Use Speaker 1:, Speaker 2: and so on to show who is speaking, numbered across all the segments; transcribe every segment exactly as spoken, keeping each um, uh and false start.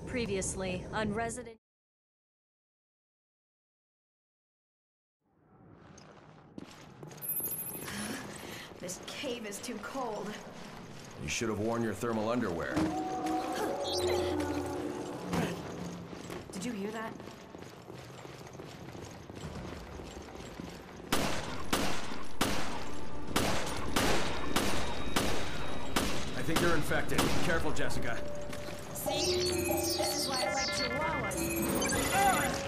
Speaker 1: Previously, on Resident...
Speaker 2: This cave is too cold.
Speaker 3: You should have worn your thermal underwear.
Speaker 2: Hey, did you hear that?
Speaker 3: I think you're infected. Careful, Jessica.
Speaker 2: See? This is why I like Chihuahuas.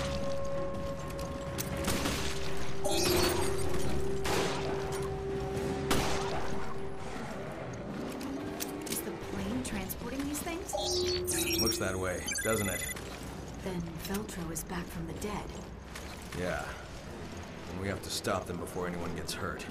Speaker 2: Is the plane transporting these things?
Speaker 3: Looks that way, doesn't it?
Speaker 2: Then Veltro is back from the dead.
Speaker 3: Yeah. And we have to stop them before anyone gets hurt.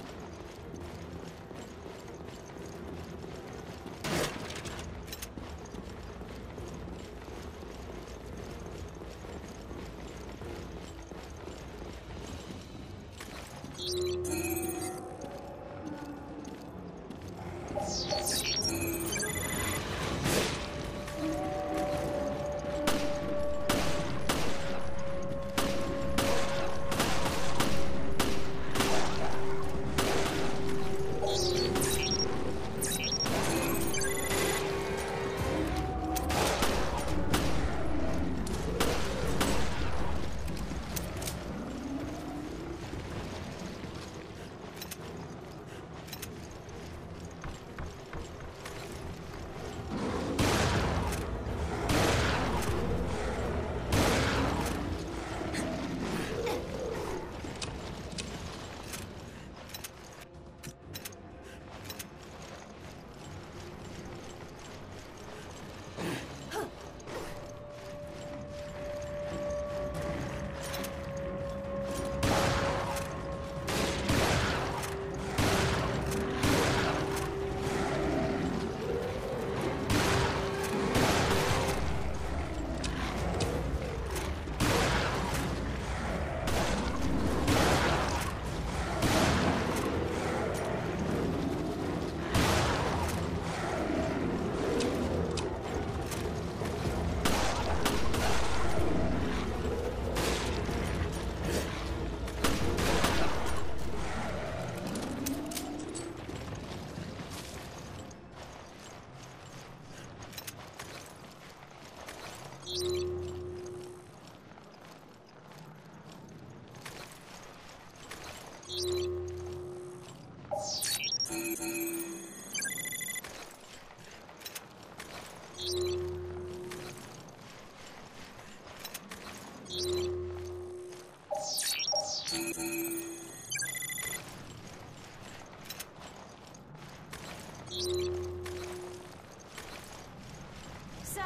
Speaker 2: So,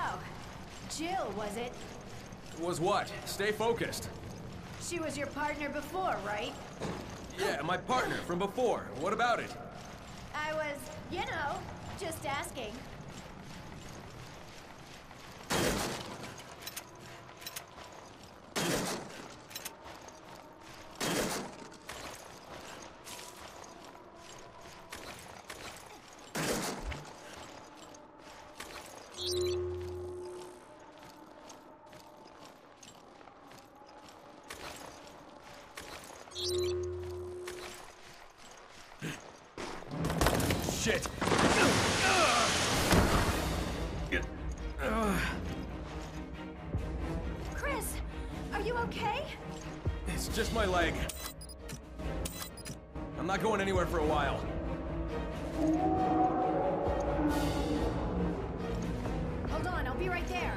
Speaker 2: Jill, was it?
Speaker 3: Was what? Stay focused.
Speaker 2: She was your partner before, right?
Speaker 3: Yeah, my partner from before. What about it?
Speaker 2: I was, you know, just asking.
Speaker 3: Shit!
Speaker 2: Chris, are you okay?
Speaker 3: It's just my leg. I'm not going anywhere for a while.
Speaker 2: Hold on, I'll be right there.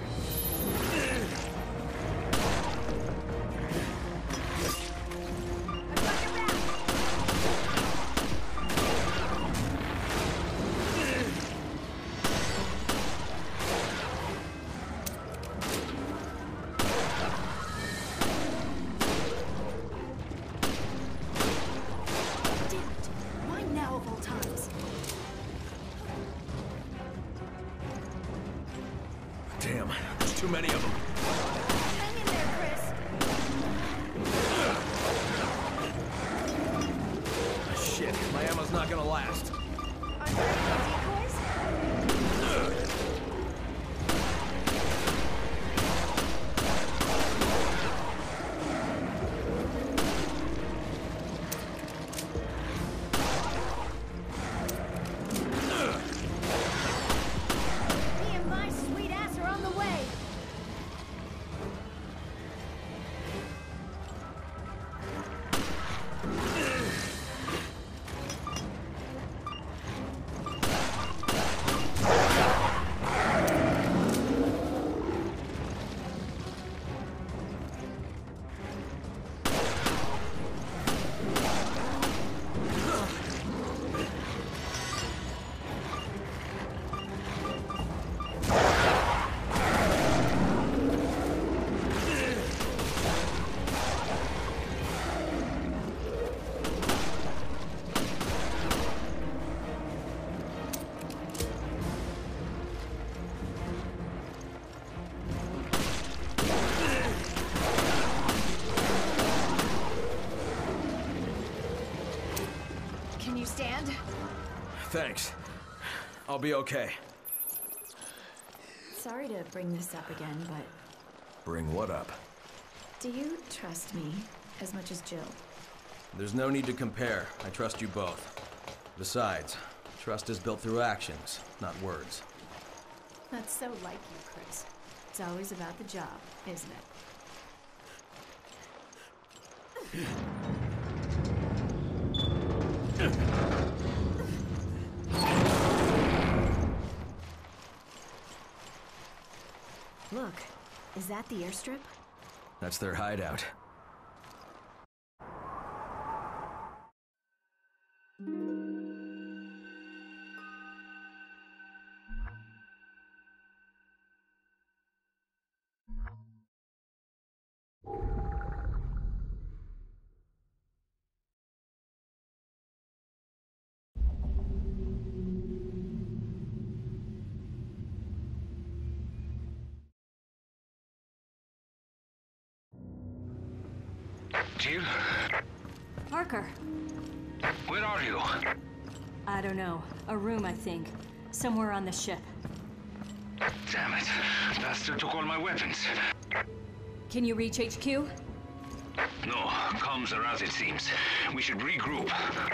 Speaker 2: I've got your back. Damn it. Why now of all times?
Speaker 3: Damn, there's too many of them.
Speaker 2: Hang in there, Chris.
Speaker 3: Shit, my ammo's not gonna last.
Speaker 2: Are there any decoys?
Speaker 3: Thanks. I'll be okay.
Speaker 2: Sorry to bring this up again, but
Speaker 3: Bring what up?
Speaker 2: do you trust me as much as Jill?
Speaker 3: There's no need to compare. I trust you both. Besides, trust is built through actions, not words.
Speaker 2: That's so like you, Chris. It's always about the job, isn't it? Look, is that the airstrip?
Speaker 3: That's their hideout.
Speaker 4: Jill?
Speaker 1: Parker.
Speaker 4: Where are you?
Speaker 1: I don't know. A room, I think. Somewhere on the ship.
Speaker 4: Damn it. Bastard took all my weapons.
Speaker 1: Can you reach H Q?
Speaker 4: No, comms are out, it seems. We should regroup.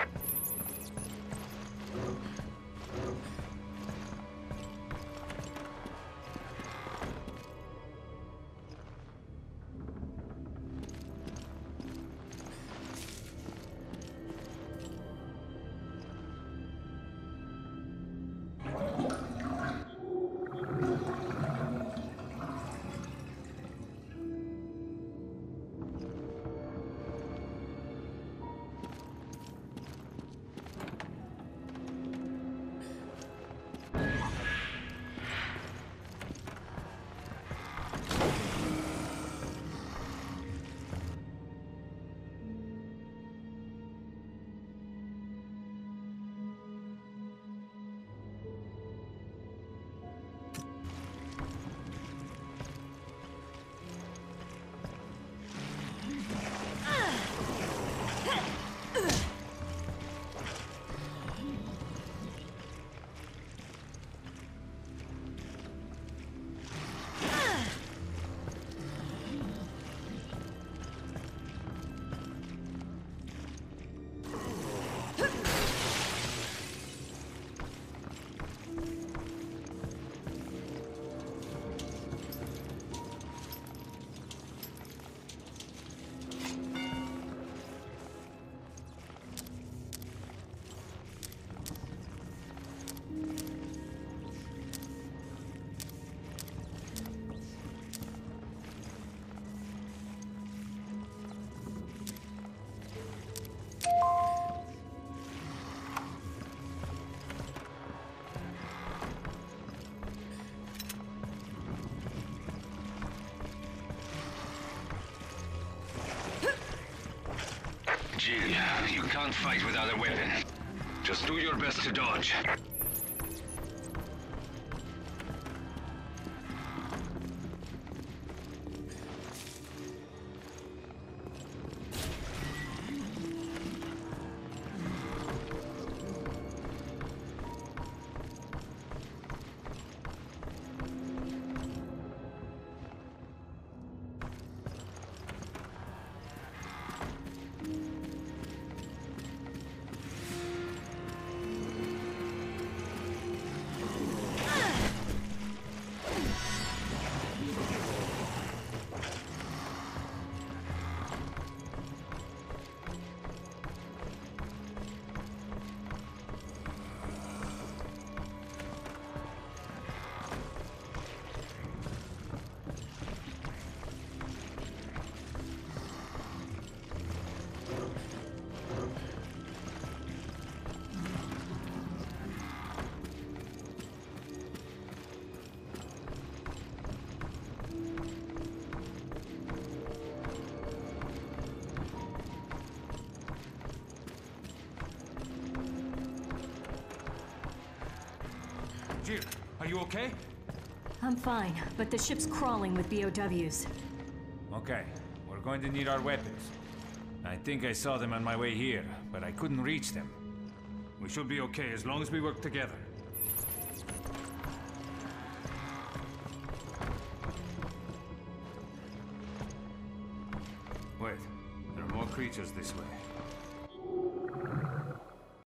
Speaker 4: Jill, you can't fight without a weapon. Just do your best to dodge.
Speaker 5: Jill, are you okay?
Speaker 1: I'm fine, but the ship's crawling with B O Ws.
Speaker 5: Okay, we're going to need our weapons. I think I saw them on my way here, but I couldn't reach them. We should be okay as long as we work together. Wait, there are more creatures this way.